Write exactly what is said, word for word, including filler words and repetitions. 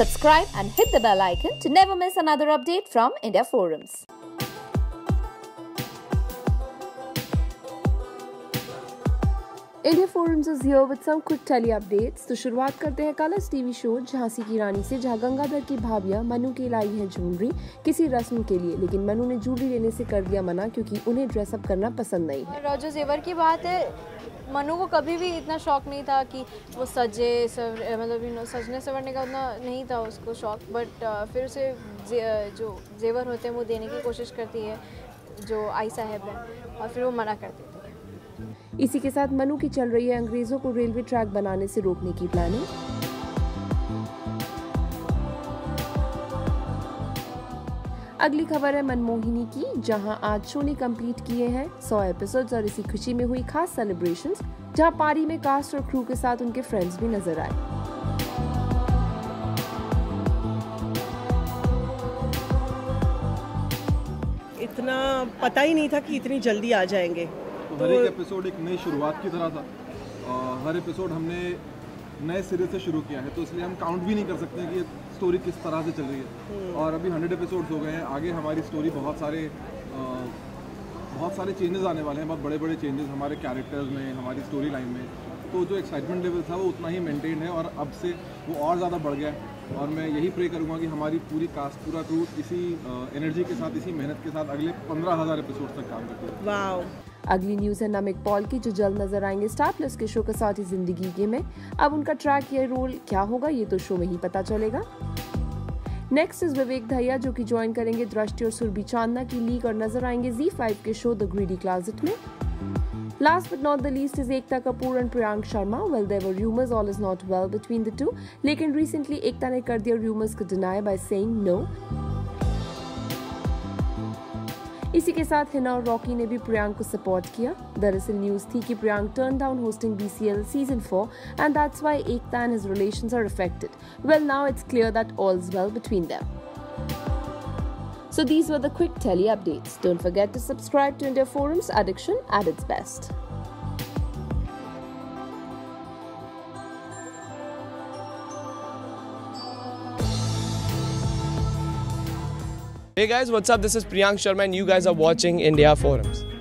Subscribe and hit the bell icon to never miss another update from India Forums. India forums is here with some quick tele updates. तो शुरुआत करते हैं Colors TV show Jhansi की रानी से, जहां गंगाधर की भाभियां मनु के लाई हैं ज्वेलरी किसी रस्म के लिए, लेकिन मनु ने ज्वेलरी लेने से कर दिया मना क्योंकि उन्हें ड्रेसअप करना पसंद नहीं है। और जो जेवर की बात है, मनु को कभी भी इतना शौक नहीं था कि वो सजे सवर, मतलब यू नो सजने संवरने का उतना नहीं था उसको शौक, बट uh, फिर उसे जे, जो जेवर होते हैं वो देने की कोशिश करती है जो आई साहब है, और फिर वो मना कर देती है। इसी के साथ मनु की चल रही है अंग्रेजों को रेलवे ट्रैक बनाने से रोकने की प्लानिंग। अगली खबर है मनमोहिनी की, जहां आज शो ने कंप्लीट किए हैं सौ एपिसोड्स और इसी खुशी में हुई खास सेलिब्रेशंस, जहां पारी में कास्ट और क्रू के साथ उनके फ्रेंड्स भी नजर आए। इतना पता ही नहीं था कि इतनी जल्दी आ जाएंगे। तो हर एक एपिसोड एक नई शुरुआत की तरह था। आ, हर एपिसोड हमने नए सिरे से शुरू किया है, तो इसलिए हम काउंट भी नहीं कर सकते कि स्टोरी किस तरह से चल रही है। और अभी हंड्रेड एपिसोड्स हो गए हैं, आगे हमारी स्टोरी बहुत सारे आ, बहुत सारे चेंजेस आने वाले हैं, बहुत बड़े बड़े चेंजेस हमारे कैरेक्टर्स में, हमारी स्टोरी लाइन में। तो जो एक्साइटमेंट लेवल था वो उतना ही मेंटेन है और अब से वो और ज़्यादा बढ़ गया है। और मैं यही प्रे करूँगा कि हमारी पूरी कास्ट, पूरा क्रू इसी एनर्जी के साथ, इसी मेहनत के साथ अगले पंद्रह हज़ार एपिसोड तक काम करते हैं। वाओ। अगली न्यूज़ है नमिक पॉल की, जो जल्द नजर आएंगे स्टार प्लस के शो कसाटी जिंदगी के में। अब उनका ट्रैक या रोल क्या होगा ये तो शो में ही पता चलेगा। नेक्स्ट इज विवेक दहिया, जो कि ज्वाइन करेंगे दृष्टि और सुरभि चांदना की लीग और नजर आएंगे ज़ी फाइव के शो द ग्रीडी क्लोजेट में। Last but not the least is Ekta Kapoor and Priyank Sharma. Well, there were rumors all is not well between the two, लेकिन recently Ekta ने कर दिया rumors को deny by saying no. इसी के साथ हिना और रॉकी ने भी प्रियांक को सपोर्ट किया। दरअसल न्यूज थी कि Priyank turn down hosting B C L season four and that's why Ekta and his relations are affected. Well, now it's clear that all's well between them. So these were the quick telly updates. Don't forget to subscribe to India Forums, addiction at its best. Hey guys, what's up? This is Priyank Sharma and you guys are watching India Forums.